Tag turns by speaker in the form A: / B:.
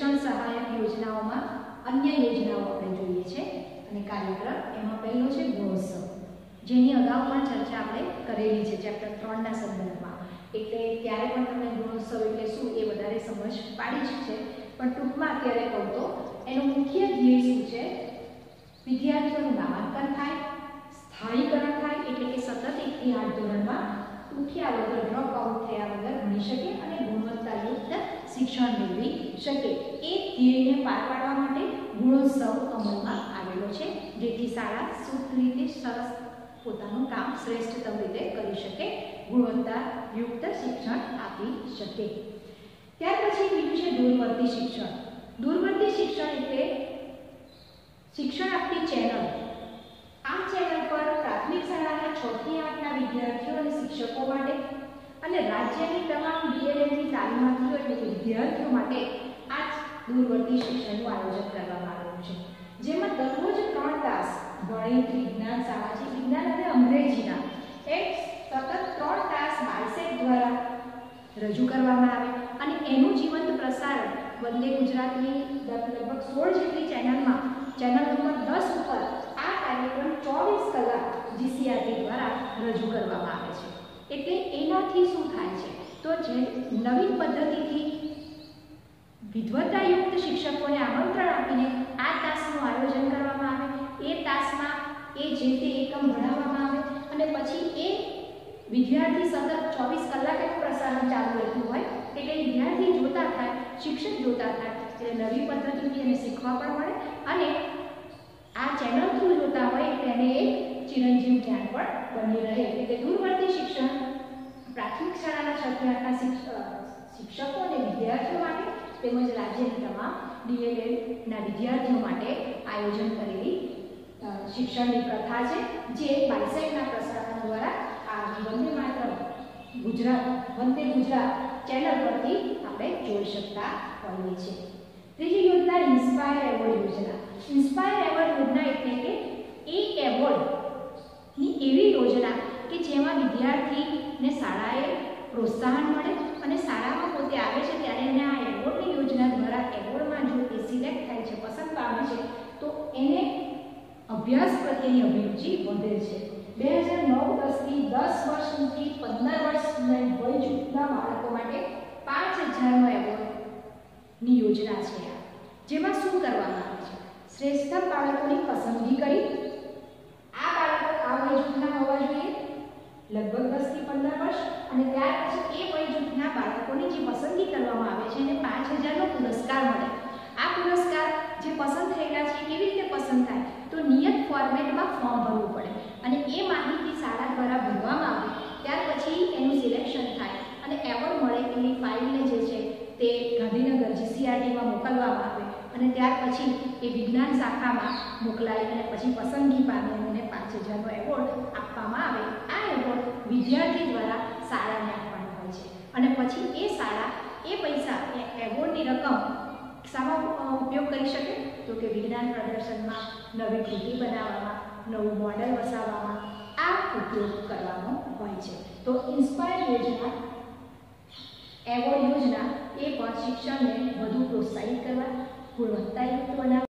A: શિક્ષણ સહાયક યોજનાઓમાં અન્ય યોજનાઓ આપણે જોઈએ છે અને કાર્યક્રમ એમાં પહેલો છે ગુણોત્સવ, જેની અગાઉ પણ ચર્ચા આપણે કરેલી છે ચેપ્ટર 3ના સંદર્ભમાં, એટલે ત્યારે પણ તમને ગુણોત્સવ એટલે શું એ વધારે સમજ પાડી જ છે, પણ ટૂંકમાં અત્યારે કહું તો એનો મુખ્ય ધ્યેય શું છે, વિદ્યાર્થીઓનું નામાંકન થાય, સ્થાયીકરણ થાય એટલે કે સતત 1 થી 8 ધોરણમાં ઉઠ્યા વગર ડ્રોપ આઉટ થયા વગર ભણી શકે અને ગુણવત્તાયુક્ત શિક્ષણ મેળવી શકે, એ ધ્યેયને પાર પાડવા માટે ગુણોત્સવ અમલમાં આવેલો છે, જેથી શાળા શુદ્ધ રીતે સરસ પોતાનું કામ શ્રેષ્ઠતમ રીતે કરી શકે, ગુણવત્તાયુક્ત શિક્ષણ આપી શકે। ત્યાર પછી બીજું છે દૂરવર્તી શિક્ષણ। દૂરવર્તી શિક્ષણ એટલે શિક્ષણ આપતી ચેનલ। આ ચેનલ પર પ્રાથમિક શાળાના 6 થી 8ના વિદ્યાર્થીઓ અને શિક્ષકો માટે અને રાજ્યની તમામ ડીએલએડની તાલીમાર્થીઓ એટલે કે વિદ્યાર્થીઓ માટે આ દૂરવર્તી શિક્ષણનું આયોજન કરવામાં આવ્યું છે, જેમાં દરરોજ 3 તાસ ગણિત, વિજ્ઞાન, સામાજિક વિજ્ઞાન અને અંગ્રેજીના એક સતત 3 તાસ બાયસેટ દ્વારા રજૂ કરવામાં આવે અને એનું જીવંત પ્રસારણ વંદે ગુજરાતની લગભગ 16 જેટલી ચેનલમાં ચેનલ નંબર 10 ઉપર આ કાર્યક્રમ 24 કલાક જીસીઆરટી દ્વારા રજૂ કરવામાં આવે છે। એટલે એનાથી શું થાય છે તો જે નવીન પદ્ધતિથી વિદ્વતાયુક્ત શિક્ષકોને આમંત્રણ આપીને આ તાસનું આયોજન કરવામાં આવે, એ તાસમાં એ જે તે એકમ ભણાવવામાં આવે અને પછી એ વિદ્યાર્થી સતત 24 કલાક એનું પ્રસારણ ચાલુ રહેતું હોય, એટલે વિદ્યાર્થી જોતા થાય, શિક્ષક જોતા થાય, એટલે નવી પદ્ધતિથી એને શીખવા પણ મળે અને આ ચેનલ થ્રુ જોતા હોય તેને એક ચિરંજીવ જ્ઞાન પણ બની રહે। એટલે દૂરવર્તી શિક્ષણ પ્રાથમિક શાળાના 6 થી 8ના શિક્ષકો અને વિદ્યાર્થીઓ માટે તેમજ રાજ્યની તમામ ડીએલએડના વિદ્યાર્થીઓ માટે આયોજન કરેલી શિક્ષણની પ્રથા છે, જે બાયસેટના પ્રસારણ દ્વારા આ વંદે ગુજરાત ચેનલ પરથી આપણે જોઈ શકતા હોઈએ છીએ। ત્રીજી યોજના ઇન્સ્પાયર એવોર્ડ યોજના। ઇન્સ્પાયર એવોર્ડ યોજના એટલે કે એક એવોર્ડની એવી યોજના કે જેમાં વિદ્યાર્થીને શાળાએ પ્રોત્સાહન મળે અને શાળામાં પોતે આવે છે ત્યારે એને આ એવોર્ડની યોજના દ્વારા એવોર્ડમાં જો એ સિલેક્ટ થાય છે, પસંદ પામે છે, તો એને અભ્યાસ પ્રત્યેની અભિરુચિ વધે છે। 2009-10થી 10 વર્ષથી 15 વર્ષના વય જૂથના બાળકો માટે 5000નો એવોર્ડની યોજના છે, જેમાં શું કરવામાં આવે છે, શ્રેષ્ઠ બાળકોની પસંદગી કરી, આ બાળકો આ વય જૂથના હોવા જોઈએ, લગભગ 10 થી 15 વર્ષ, અને ત્યાર પછી એ વય જૂથના બાળકોની જે પસંદગી કરવામાં આવે છે એને 5000નો પુરસ્કાર મળે। આ પુરસ્કાર જે પસંદ થયેલા છે કેવી રીતે પસંદ થાય તો નિયત ફોર્મેટમાં ફોર્મ ભરવું પડે અને એ માહિતી શાળા દ્વારા ભરવામાં આવે, ત્યાર પછી એનું સિલેક્શન થાય અને એવોર્ડ મળે એની ફાઇલને જે છે તે ગાંધીનગર જીસીઆરટીમાં મોકલવામાં આવે અને ત્યાર પછી એ વિજ્ઞાન શાખામાં મોકલાય અને પછી પસંદગી પામી અને 5000નો એવોર્ડ આપવામાં આવે। આ એવોર્ડ વિદ્યાર્થી દ્વારા શાળાને આપવાનો હોય છે અને પછી એ શાળા એ પૈસા એ એવોર્ડની રકમ શામાં ઉપયોગ કરી શકે તો કે વિજ્ઞાન પ્રદર્શનમાં, નવી કૃતિ બનાવવામાં, નવું મોડેલ વસાવવામાં આ ઉપયોગ કરવાનો હોય છે। તો ઇન્સ્પાયર યોજના એવોર્ડ યોજના એ પણ શિક્ષણને વધુ પ્રોત્સાહિત કરવા, ગુણવત્તાયુક્ત બનાવવા